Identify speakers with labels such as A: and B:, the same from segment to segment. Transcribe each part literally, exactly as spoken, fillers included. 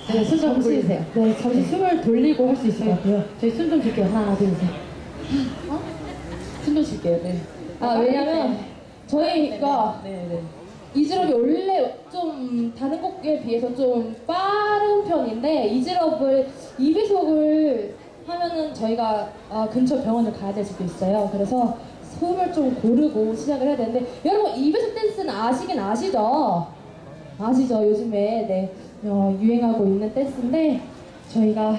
A: 네, 숨 좀 돌리세요. 네, 잠시 숨을 돌리고 할 수 있을 것 같아요. 저희 숨 좀 쉴게요. 하나, 둘, 셋. 어? 숨 좀 쉴게요. 네. 아, 왜냐면 저희가
B: 네, 네.
A: 이즈럽이 원래 좀 다른 곡에 비해서 좀 빠른 편인데 이즈럽을 이 배속을 하면은 저희가 아, 근처 병원을 가야 될 수도 있어요. 그래서 숨을 좀 고르고 시작을 해야 되는데 여러분 이 배속 댄스는 아시긴 아시죠? 아시죠? 요즘에 네, 어, 유행하고 있는 댄스인데 저희가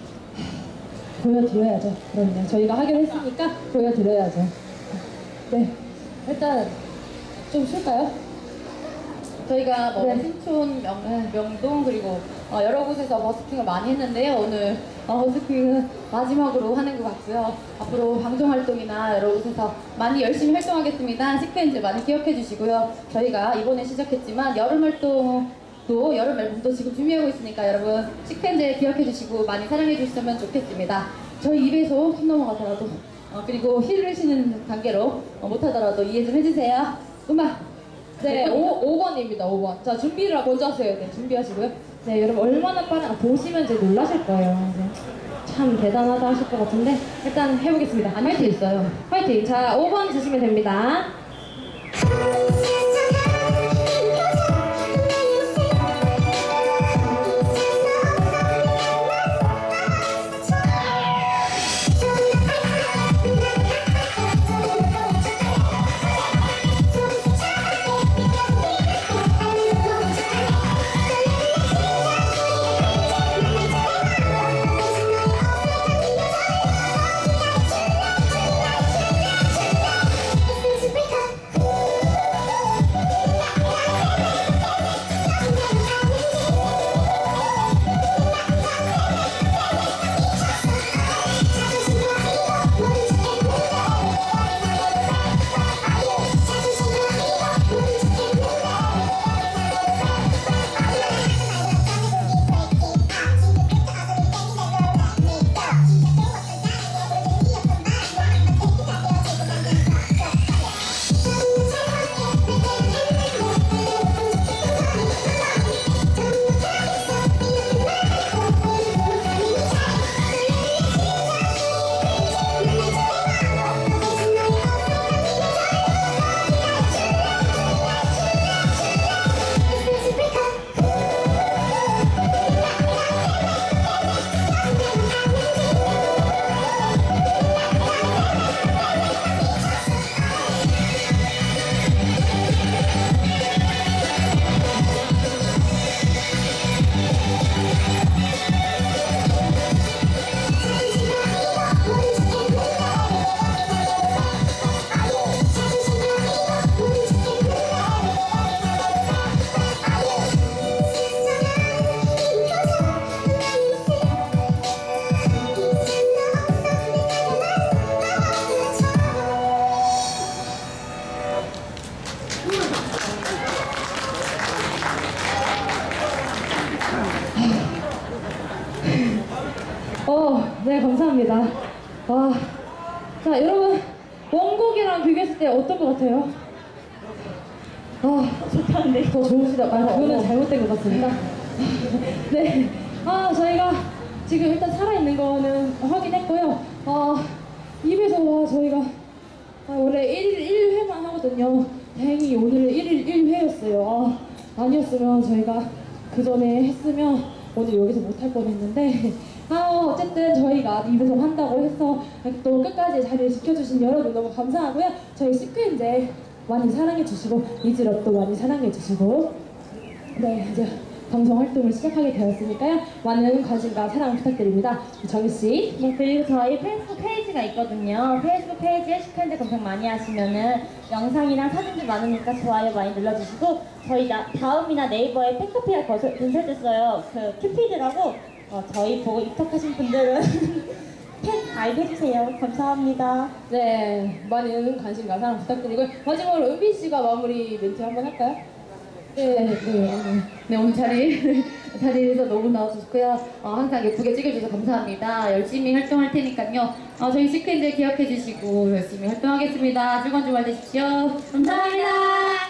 A: 보여드려야죠. 그럼요. 저희가 하기로 했으니까 보여드려야죠. 네, 일단 좀 쉴까요?
B: 저희가 뭐
A: 네.
B: 신촌, 명, 명동 그리고 어, 여러 곳에서 버스킹을 많이 했는데요. 오늘 어, 버스킹은 마지막으로 하는 것 같고요. 앞으로 방송 활동이나 여러 곳에서 많이 열심히 활동하겠습니다. 시크엔즈 많이 기억해 주시고요. 저희가 이번에 시작했지만 여름 활동도 여름 앨범도 지금 준비하고 있으니까 여러분 시크엔즈 기억해 주시고 많이 사랑해 주셨으면 좋겠습니다. 저희 입에서 숨 넘어가더라도 어, 그리고 힐을 쉬는 관계로 어, 못하더라도 이해 좀 해주세요. 음악.
A: 네, 오 번입니다. 오 번. 자, 준비를 먼저 하세요. 네, 준비하시고요. 네, 여러분 얼마나 빠른, 아, 보시면 이제 놀라실 거예요. 네, 참 대단하다 하실 것 같은데 일단 해보겠습니다.
B: 안 할 수 있어요.
A: 화이팅! 자, 오 번 주시면 됩니다. 어, 네, 감사합니다. 와, 자, 여러분, 원곡이랑 비교했을 때 어떨 것 같아요? 아, 좋다는데. 더 좋으시다. 아, 그거는 잘못된 것 같습니다. 네. 아, 저희가 지금 일단 살아있는 거는 확인했고요. 아, 입에서 와, 저희가 아, 원래 일 일 일 회만 하거든요. 다행히 오늘은 일 일 일 회였어요. 아, 아니었으면 저희가 그 전에 했으면 오늘 여기서 못할 뻔했는데 아, 어쨌든 저희가 입에서 한다고 해서 또 끝까지 자리를 지켜주신 여러분 너무 감사하고요. 저희 시크엔즈 많이 사랑해주시고 이즈럽도 많이 사랑해주시고 네, 이제 방송 활동을 시작하게 되었으니까요. 많은 관심과 사랑 부탁드립니다. 정희씨.
C: 네, 그리고 저희 페이스북 페이지가 있거든요. 페이스북 페이지에 시크엔즈 검색 많이 하시면은 영상이랑 사진도 많으니까 좋아요 많이 눌러주시고 저희 나, 다음이나 네이버에 팬카페가 건설됐어요. 그 큐피드라고 어, 저희 보고 입덕하신 분들은 팬 알게 해주세요. 감사합니다.
A: 네, 많은 관심과 사랑 부탁드리고요. 마지막으로 은비 씨가 마무리 멘트 한번 할까요?
B: 네, 네, 네. 네, 오늘 자리, 자리에서 너무 나와주셨고요. 어, 항상 예쁘게 찍어주셔서 감사합니다. 열심히 활동할 테니까요. 어, 저희 시크엔즈 기억해 주시고 열심히 활동하겠습니다. 즐거운 주말 되십시오. 감사합니다.